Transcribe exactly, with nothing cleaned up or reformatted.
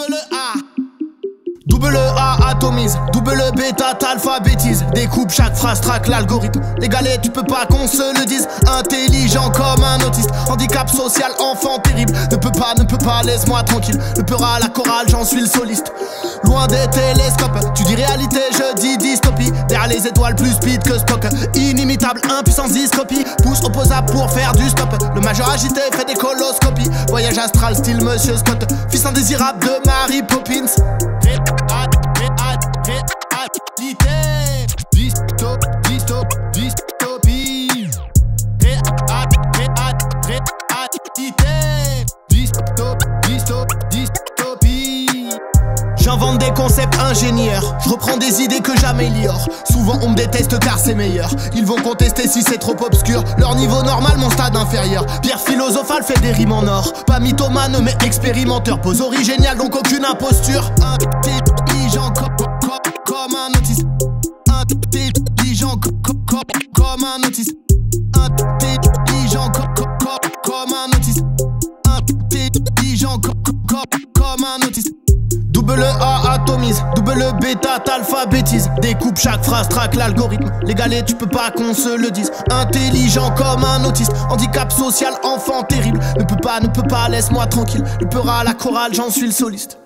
double A. Double A atomise, double bêta t'alphabétise. Découpe chaque phrase, traque l'algorithme. Les galets, tu peux pas qu'on se le dise. Intelligent comme un autiste. Handicap social, enfant terrible. Ne peut pas, ne peut pas, laisse-moi tranquille. Le peur à la chorale, j'en suis le soliste. Loin des télescopes, tu dis réalité, je dis dystopie. Derrière les étoiles, plus speed que Spock. Inimitable, impuissance dyscopie. Pouce opposable pour faire du stop. Le majeur agité fait des coloscopies. Voyage astral, style Monsieur Scott. Fils indésirable de Mary Poppins. Dystopie, dystopie, dystopie, dystopie, dystopie. J'invente des concepts ingénieurs, je reprends des idées que j'améliore. Souvent on me déteste car c'est meilleur. Ils vont contester si c'est trop obscur. Leur niveau normal, mon stade inférieur. Pierre philosophale fait des rimes en or. Pas mythomane mais expérimenteur. Poserie géniale donc aucune imposture. Intelligent comme un autiste. Intelligent comme un autiste. Intelligent comme un autiste. Intelligent comme un autiste. Double A atomise, double bêta t'alphabétise. Découpe chaque phrase, traque l'algorithme. Les galets, tu peux pas qu'on se le dise. Intelligent comme un autiste. Handicap social, enfant terrible. Ne peut pas, ne peut pas, laisse-moi tranquille. Le peur à la chorale, j'en suis le soliste.